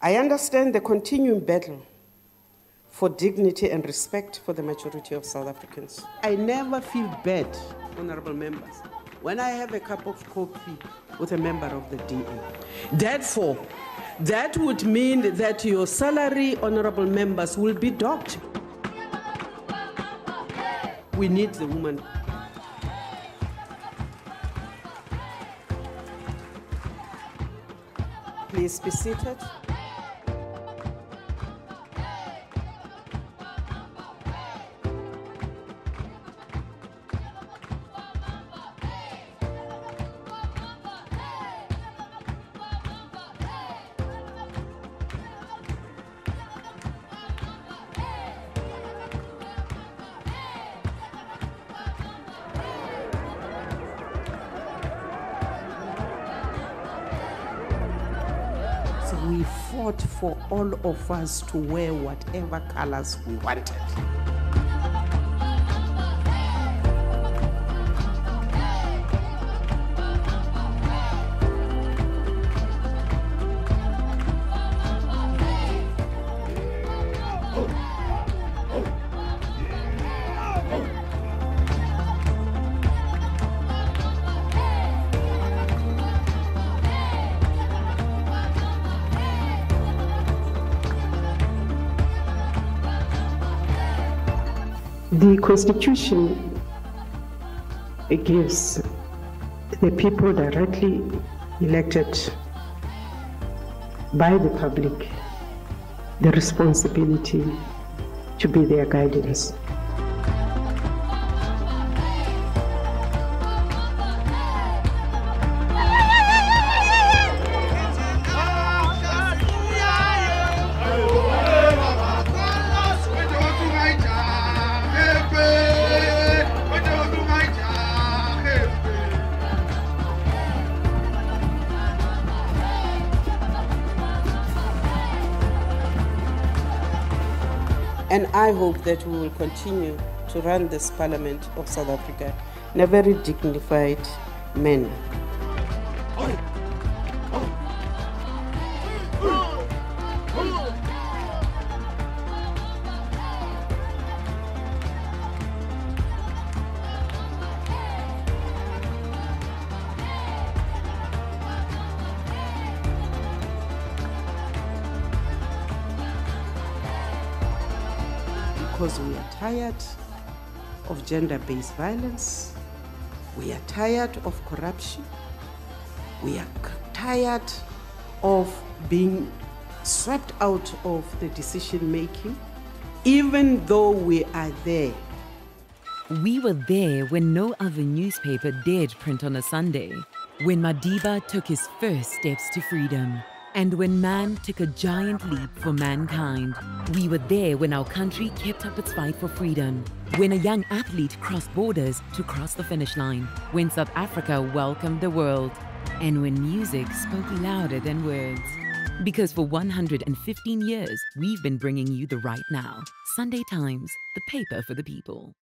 I understand the continuing battle for dignity and respect for the majority of South Africans. I never feel bad, honorable members, when I have a cup of coffee with a member of the DA. Therefore, that would mean that your salary, honorable members, will be docked. We need the woman. Please be seated. We fought for all of us to wear whatever colors we wanted. The Constitution gives the people directly elected by the public the responsibility to be their guidance. And I hope that we will continue to run this Parliament of South Africa in a very dignified manner. Because we are tired of gender-based violence, we are tired of corruption, we are tired of being swept out of the decision-making, even though we are there. We were there when no other newspaper dared print on a Sunday, when Madiba took his first steps to freedom, and when man took a giant leap for mankind. We were there when our country kept up its fight for freedom, when a young athlete crossed borders to cross the finish line, when South Africa welcomed the world, and when music spoke louder than words. Because for 115 years, we've been bringing you the right now. Sunday Times, the paper for the people.